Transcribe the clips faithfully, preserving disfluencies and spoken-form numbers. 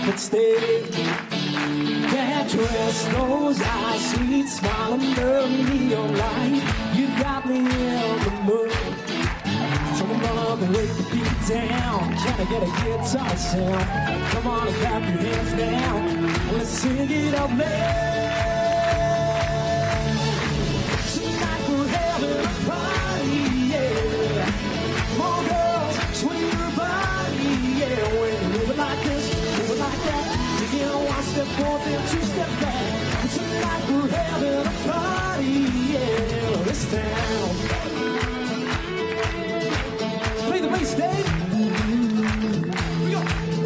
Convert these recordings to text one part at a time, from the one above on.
but stay. That dress, those eyes, sweet smile under neon light. You got me in the mood. So I'm gonna break the beat down. Can I get a guitar sound? Come on and clap your hands now. Let's sing it out loud. Tonight we're having a party, yeah. Come on, girls, swing your body, yeah. When you move it like this, move it like that. Taking one step forward, then two step back. Tonight we're having a party, yeah. This town. Play the bass, Dave. Here we go.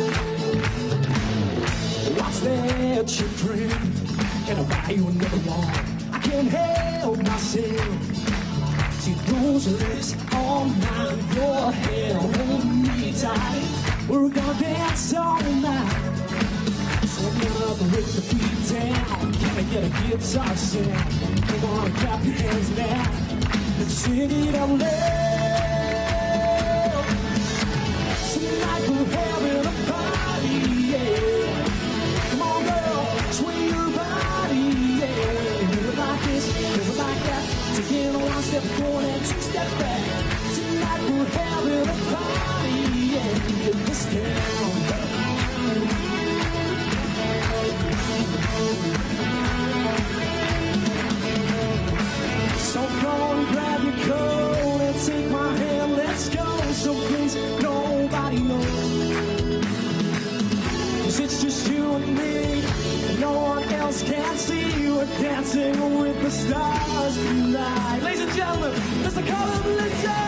What's that you drink? Can I buy you another one? I can't help myself. See those lips all night. Your hair hold me tight. We're gonna dance all night. So I'm gonna break the beat down. Can I get a guitar sound? Come on and clap your hands now. Let's sing it out loud. Tonight we're having a party, yeah. Come on, girl, swing your body, yeah. When you move it like this, move it like that. Taking one step forward and two steps back. Tonight we're having a party, yeah, in this town. So go and grab your coat and take my hand, let's go. So please, nobody knows. 'Cause it's just you and me, and no one else can see. We're dancing with the stars tonight. Ladies and gentlemen, Mister Colin Lindsay.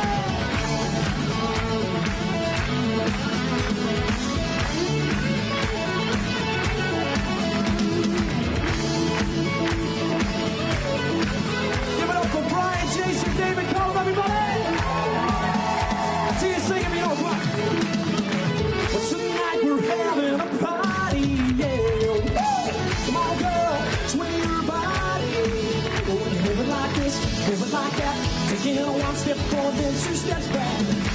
Jason, David, call them, everybody! See you sing if you don't rock. But tonight we're having a party, yeah. Woo! Come on, girl, swing your body. Move it like this, move it like that. Taking one step forward, then two steps back.